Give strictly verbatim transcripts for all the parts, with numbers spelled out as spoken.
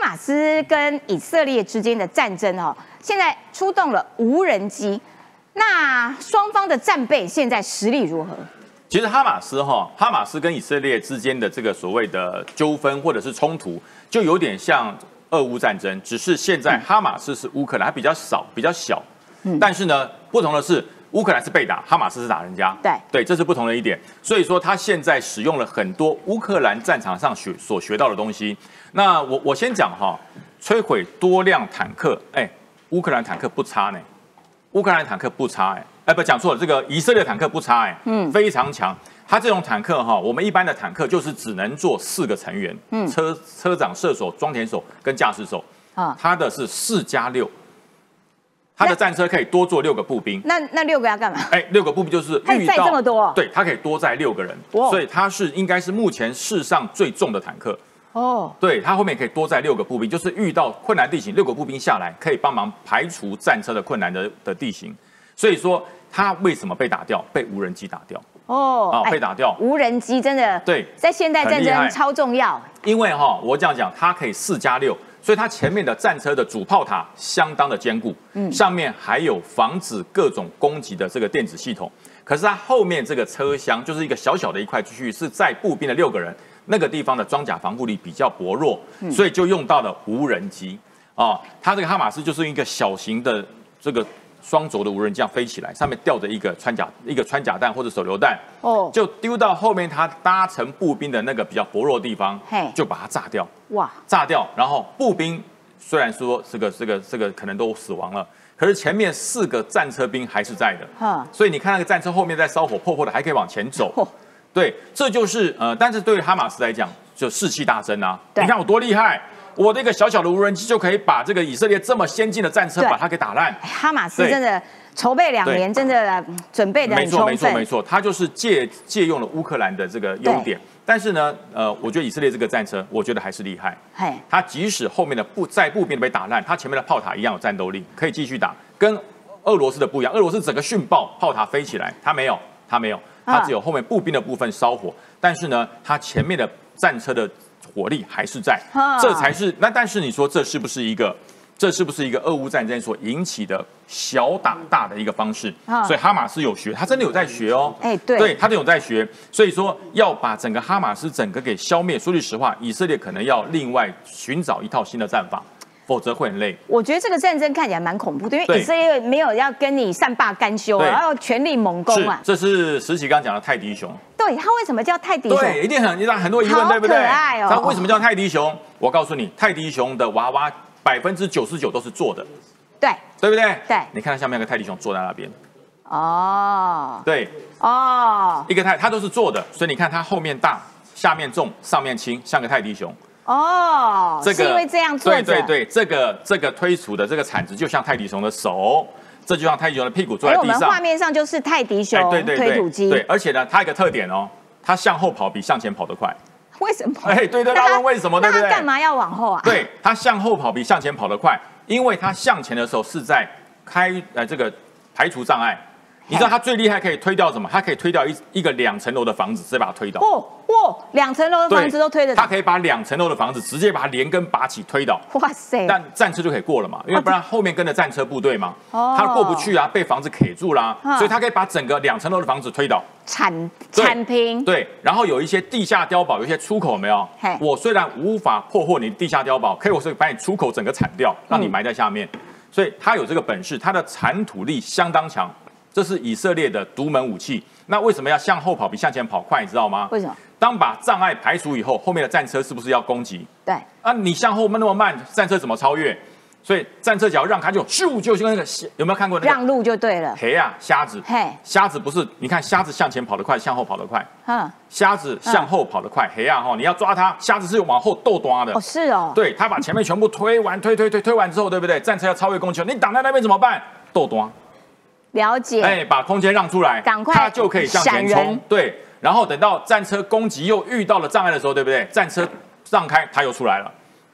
马斯跟以色列之间的战争哦，现在出动了无人机，那双方的战备现在实力如何？ 其实哈马斯哈，哈马斯跟以色列之间的这个所谓的纠纷或者是冲突，就有点像俄乌战争，只是现在哈马斯是乌克兰，它比较少，比较小。嗯，但是呢，不同的是，乌克兰是被打，哈马斯是打人家。 对对，这是不同的一点。所以说，他现在使用了很多乌克兰战场上学所学到的东西。那我我先讲哈，摧毁多辆坦克，哎，乌克兰坦克不差呢，乌克兰坦克不差哎。哎，不讲错了，这个以色列坦克不差哎，嗯，非常强。它这种坦克哈，我们一般的坦克就是只能坐四个成员，嗯，车车长、射手、装填手跟驾驶手，啊，它的是四加六，它的战车可以多坐六个步兵。 那那六个要干嘛？ 哎，六个步兵就是遇到这么多， 对，它可以多载六个人，所以它是应该是目前世上最重的坦克。哦，对，它后面可以多载六个步兵，就是遇到困难地形，六个步兵下来可以帮忙排除战车的困难的的地形。所以说，它为什么被打掉？被无人机打掉。哦，啊，被打掉。 无人机真的对，在现代战争超重要。 因为哈，我这样讲，它可以四加六，所以它前面的战车的主炮塔相当的坚固，嗯，上面还有防止各种攻击的这个电子系统。可是它后面这个车厢就是一个小小的一块区域，是载步兵的六个人，那个地方的装甲防护力比较薄弱，所以就用到了无人机。啊，它这个哈马斯就是一个小型的这个。双轴的无人机飞起来，上面吊着一个穿甲一个穿甲弹或者手榴弹，哦，就丢到后面他搭乘步兵的那个比较薄弱的地方，就把它炸掉。哇，炸掉，然后步兵虽然说这个这个这个可能都死亡了，可是前面四个战车兵还是在的，所以你看那个战车后面在烧火破破的，还可以往前走。哦，对，这就是呃，但是对于哈马斯来讲，就士气大增啊！你看我多厉害！我这个小小的无人机就可以把这个以色列这么先进的战车把它给打烂。 哈马斯真的筹备两年，真的准备的很充分。 没错，没错，没错，他就是借借用了乌克兰的这个优点。但是呢，呃，我觉得以色列这个战车，我觉得还是厉害。它即使后面的步在步兵被打烂，它前面的炮塔一样有战斗力，可以继续打。跟俄罗斯的不一样，俄罗斯整个训爆，炮塔飞起来，它没有，它没有，它只有后面步兵的部分烧火。但是呢，它前面的战车的火力还是在，这才是那。但是你说这是不是一个，这是不是一个俄乌战争所引起的小打大的一个方式？所以哈马斯有学，他真的有在学哦。哎，对，对他真的有在学。所以说要把整个哈马斯整个给消灭，说句实话，以色列可能要另外寻找一套新的战法。否则会很累。我觉得这个战争看起来蛮恐怖的，因为以色列没有要跟你善罢甘休，然后全力猛攻啊。 这是石琪刚讲的泰迪熊。 对，它为什么叫泰迪熊？ 对，一定很让很多疑问，对不对？ 好可爱哦。 它为什么叫泰迪熊？我告诉你，泰迪熊的娃娃百分之九十九都是做的。 对， 对不对？ 对。 你看它下面有个泰迪熊坐在那边。 哦。 对。哦。一个泰，它都是做的，所以你看它后面大，下面重，上面轻，像个泰迪熊。 哦，这个是因为这样做。 对对对，这个这个推出的这个铲子就像泰迪熊的手，这就像泰迪熊的屁股坐在地上。 我们画面上就是泰迪熊推土机。 对，而且呢，它有一个特点哦，它向后跑比向前跑得快。 为什么？ 哎，对对，大家问为什么？对不对？ 那它干嘛要往后啊？ 对，它向后跑比向前跑得快，因为它向前的时候是在开呃这个排除障碍。你知道它最厉害可以推掉什么？它可以推掉一一个两层楼的房子，直接把它推倒。 哦哇，两层楼的房子都推得倒。 它可以把两层楼的房子直接把它连根拔起推倒。哇塞！但战车就可以过了嘛，因为不然后面跟着战车部队嘛，它过不去啊，被房子卡住啦，所以它可以把整个两层楼的房子推倒。 铲铲平。对， 然后有一些地下碉堡，有一些出口有没有？我虽然无法破获你地下碉堡，可以我是把你出口整个铲掉，让你埋在下面。所以它有这个本事，它的铲土力相当强。这是以色列的独门武器。那为什么要向后跑比向前跑快？你知道吗？ 为什么？ 当把障碍排除以后，后面的战车是不是要攻击？ 对。 啊，你向后那么慢，战车怎么超越？所以战车只要让，它就咻，就像那个有没有看过那个？ 让路就对了。 嘿呀，瞎子。嘿。瞎子不是？你看瞎子向前跑得快，向后跑得快。嗯。瞎子向后跑得快，嘿呀哈！你要抓它，瞎子是往后斗抓的。 哦，是哦。 对，他把前面全部推完，推推推推完之后，对不对？战车要超越攻击，你挡在那边怎么办？斗抓。 了解， 哎，把空间让出来， 赶快， 它就可以向前冲。对，然后等到战车攻击又遇到了障碍的时候，对不对？战车让开，它又出来了。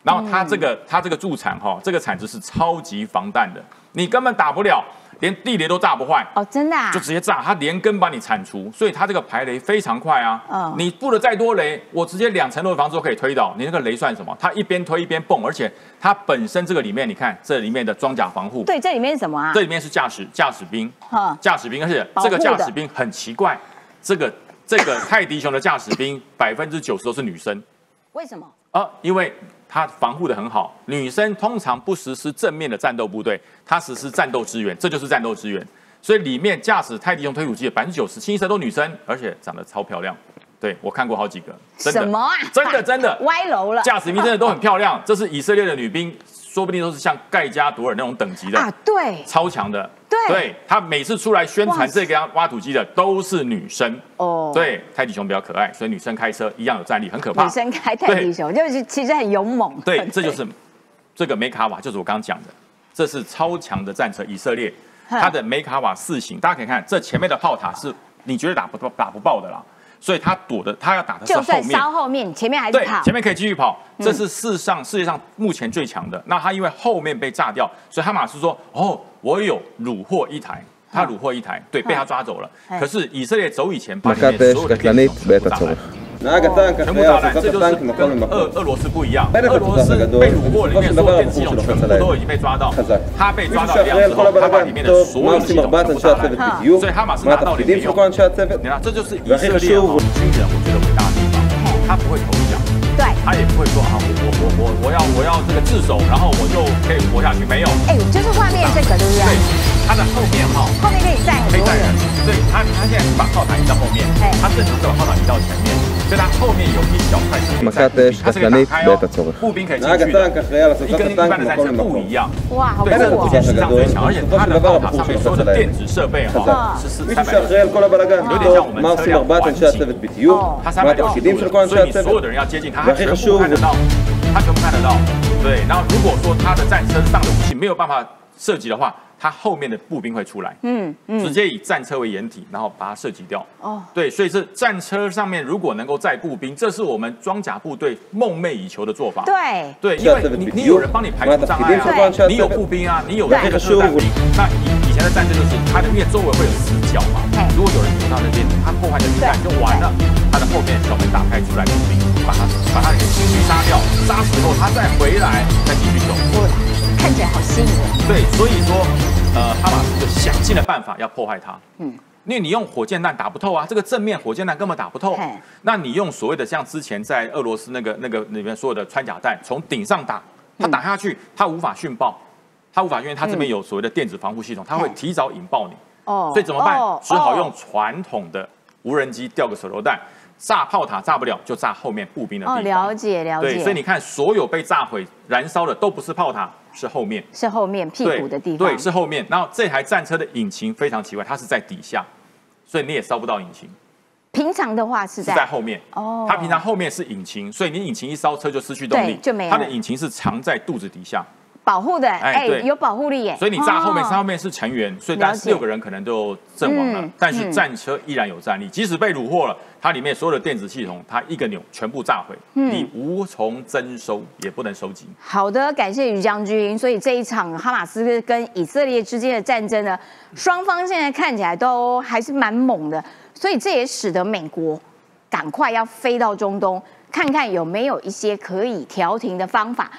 然后它这个它这个助产哈，这个产值是超级防弹的，你根本打不了。 连地雷都炸不坏哦，真的啊， 就直接炸，它连根把你铲除，所以它这个排雷非常快啊。 嗯， 你布了再多雷，我直接两层楼的房子都可以推倒。你那个雷算什么？它一边推一边蹦，而且它本身这个里面，你看这里面的装甲防护， 对，这里面是什么啊？ 这里面是驾驶驾驶兵，驾驶兵，而且这个驾驶兵很奇怪，这个这个泰迪熊的驾驶兵百分之九十都是女生， 为什么？ 啊，因为它防护的很好，女生通常不实施正面的战斗部队，她实施战斗支援，这就是战斗支援。所以里面驾驶泰迪熊推土机的百分之九十，清一色都女生，而且长得超漂亮。对我看过好几个，真的， 什么啊？ 真的真的歪楼了。 驾驶兵真的都很漂亮，这是以色列的女兵，说不定都是像盖加朵尔那种等级的啊，对， 超强的。 对， 对他每次出来宣传这个挖土机的都是女生哦。对，泰迪熊比较可爱，所以女生开车一样有战力，很可怕。 女生开泰迪熊就是其实很勇猛。 对，对这就是这个梅卡瓦，就是我刚刚讲的，这是超强的战车，以色列它的梅卡瓦四型，大家可以看这前面的炮塔是你绝对打不打不爆的啦。 所以他躲的，他要打的是后面， 就算稍后面，前面还是跑， 前面可以继续跑。这是世上世界上目前最强的。那他因为后面被炸掉，所以哈马斯说：“哦，我有虏获一台，他虏获一台，对，被他抓走了。可是以色列走以前把里面所有的电子全部炸烂。” 全部炸烂，这就是跟俄俄罗斯不一样。俄罗斯被虏获，里面所有电子系统全部都已经被抓到。他被抓到量之后，他把里面的所有系统全部炸烂。所以哈马斯拿到里面用。你看，这就是以色列军人，我觉得伟大的地方，他不会投降， 对， 他也不会说啊，我我我我我要我要这个自首，然后我就可以活下去，没有。 哎，就是画面这个，对不对？ 对，他的后面哈， 后面可以站很多人。 对他，他现在是把炮塔移到后面，他正常是把炮塔移到前面。 所以它后面有一小块是可以站的，它是可以打开哦，步兵可以进去的，一跟一般的战车不一样。 哇，好酷对，这个哦！ 目前史上最强，而且它的炮塔上面所有的电子设备哈是是三百六十度，有点像我们车辆环境。它三百六十度，所以你所有的人要接近它，它全部看得到，它全部看得到。对，然后如果说它的战车上的武器没有办法射击的话， 它后面的步兵会出来，嗯嗯，直接以战车为掩体，然后把它射击掉。哦，对，所以是战车上面如果能够载步兵，这是我们装甲部队梦寐以求的做法。 对对， 因为你你有人帮你排除障碍啊，你有步兵啊，你有那个车弹兵。那以以前的战争就是它的因为周围会有死角嘛，如果有人躲到那边，他破坏的子弹就完了。它的后面小门打开出来，步兵把它把它给击杀掉，杀死后他再回来再继续走。 看起来好吸引人。 对，所以说，呃，哈马斯就想尽了办法要破坏它。嗯，因为你用火箭弹打不透啊，这个正面火箭弹根本打不透。那你用所谓的像之前在俄罗斯那个那个里面所有的穿甲弹，从顶上打，它打下去，它无法讯爆，它无法，因为它这边有所谓的电子防护系统，它会提早引爆你。哦，所以怎么办？只好用传统的无人机吊个手榴弹。 炸炮塔炸不了，就炸后面步兵的地方。 哦，了解了解。 对，所以你看，所有被炸毁、燃烧的都不是炮塔，是后面， 是后面屁股的地方。 对，是后面。然后这台战车的引擎非常奇怪，它是在底下，所以你也烧不到引擎。 平常的话是在是在后面哦，它平常后面是引擎，所以你引擎一烧，车就失去动力， 就没有。 它的引擎是藏在肚子底下。 保护的，哎，有保护力耶。 所以你炸后面，上面是成员，所以但六个人可能都阵亡了，但是战车依然有战力，即使被虏获了，它里面所有的电子系统，它一个钮全部炸毁，你无从征收，也不能收集。 好的，感谢于将军。所以这一场哈马斯跟以色列之间的战争呢，双方现在看起来都还是蛮猛的，所以这也使得美国赶快要飞到中东，看看有没有一些可以调停的方法。